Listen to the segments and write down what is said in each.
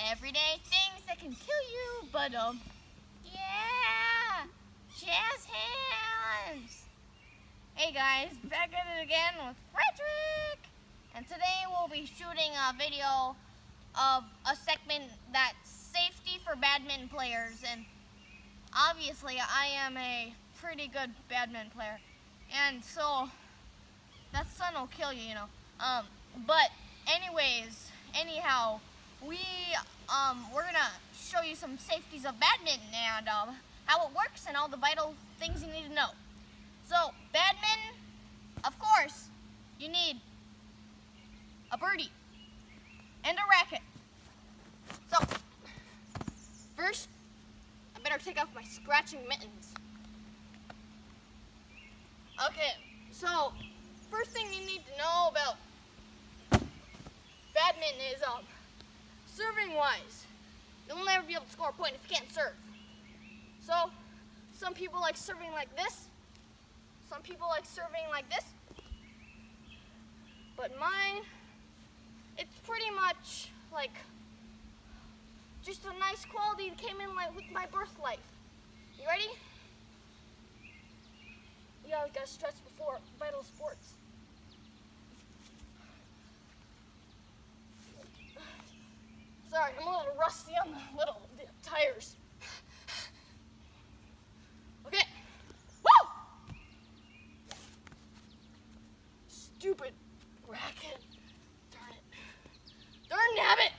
everyday things that can kill you, but yeah, jazz hands. Hey guys, back at it again with Frederick, and today we'll be shooting a video of a segment that's safety for badminton players, and obviously I am a pretty good badminton player, and so that sun will kill you, you know. But anyhow, we're gonna show you some safeties of badminton and how it works and all the vital things you need to know. So badminton, of course, you need a birdie and a racket. So first, I better take off my scratching mittens. Okay, so first thing you need to know about badminton is serving wise. You'll never be able to score a point if you can't serve. So some people like serving like this. Some people like serving like this. But mine, it's pretty much like just a nice quality that came in like with my birth life. You ready? You always gotta stretch before vital sports. Sorry, I'm a little rusty on the tires. Okay. Woo! Stupid racket. Darn it. Darn nabbit!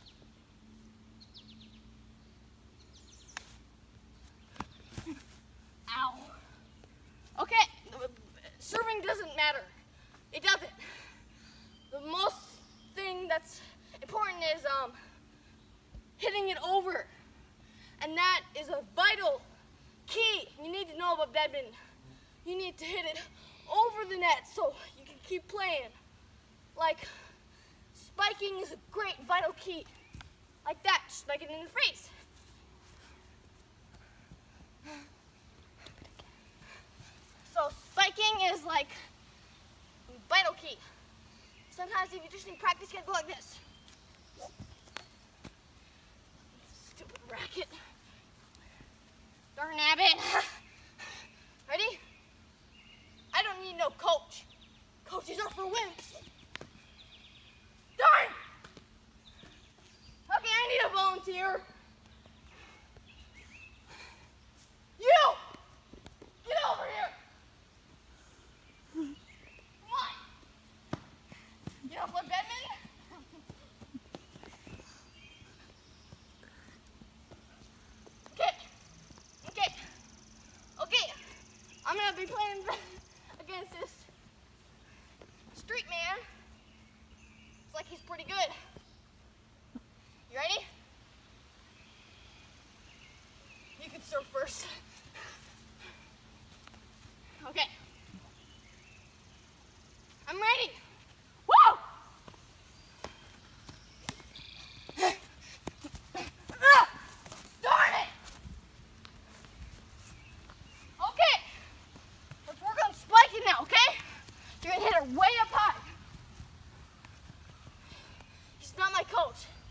Ow. Okay, serving doesn't matter. It doesn't. The most thing that's important is hitting it over. And that is a vital key you need to know about badminton. You need to hit it over the net so you can keep playing. Like, spiking is a great vital key. Like that, just spike it in the face. So spiking is like vital key. Sometimes if you just need practice, you gotta go like this. Stupid racket. Darn nabbit. Ready? I don't need no coach. Coaches are for wimps. Darn! Okay, I need a volunteer. You! Get over here! Come on! You don't play badminton? Okay. I'm gonna be playing against this street man. It's like he's pretty good. You ready? You can serve first. Okay. I'm ready. Woo! Darn it! Okay. Let's work on spiking now, okay? You're gonna hit her way up high. He's not my coach.